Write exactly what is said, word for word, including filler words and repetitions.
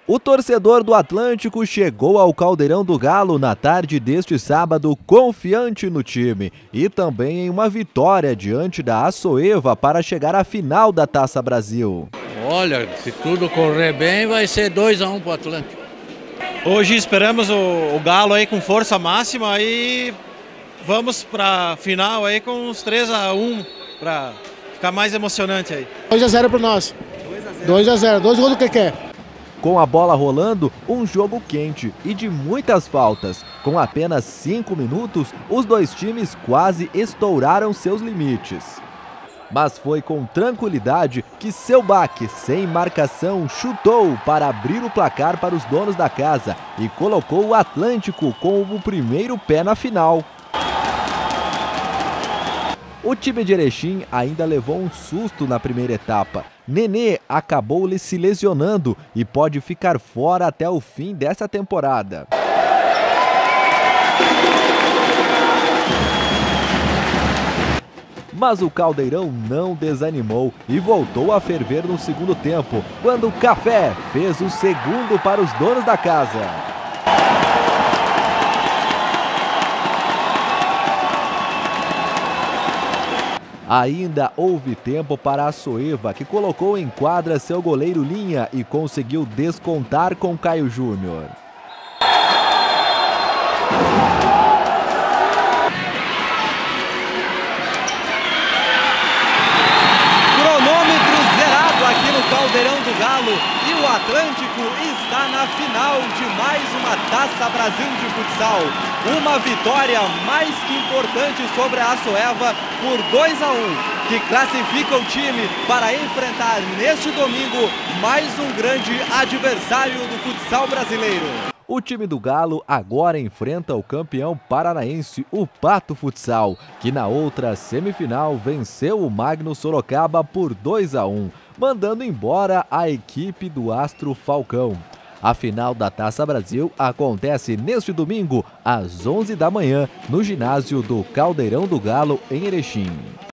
O torcedor do Atlântico chegou ao Caldeirão do Galo na tarde deste sábado confiante no time e também em uma vitória diante da Açoeva para chegar à final da Taça Brasil. Olha, se tudo correr bem vai ser dois a um para o Atlântico. Hoje esperamos o, o Galo aí com força máxima e vamos para a final aí com uns três a um para ficar mais emocionante aí. dois a zero para nós. dois a zero, dois gols do que quer. Com a bola rolando, um jogo quente e de muitas faltas. Com apenas cinco minutos, os dois times quase estouraram seus limites. Mas foi com tranquilidade que Seu Baque, sem marcação, chutou para abrir o placar para os donos da casa e colocou o Atlântico com o primeiro pé na final. O time de Erechim ainda levou um susto na primeira etapa. Nenê acabou se lesionando e pode ficar fora até o fim dessa temporada. Mas o Caldeirão não desanimou e voltou a ferver no segundo tempo, quando o Café fez o segundo para os donos da casa. Ainda houve tempo para a Açoeva, que colocou em quadra seu goleiro Linha e conseguiu descontar com Caio Júnior. Cronômetro zerado aqui no Caldeirão do Galo e o Atlântico está na final de mais uma Taça Brasil de futsal. Uma vitória mais que importante sobre a Açoeva por dois a um, que classifica o time para enfrentar neste domingo mais um grande adversário do futsal brasileiro. O time do Galo agora enfrenta o campeão paranaense, o Pato Futsal, que na outra semifinal venceu o Magno Sorocaba por dois a um, mandando embora a equipe do Astro Falcão. A final da Taça Brasil acontece neste domingo, às onze da manhã, no ginásio do Caldeirão do Galo, em Erechim.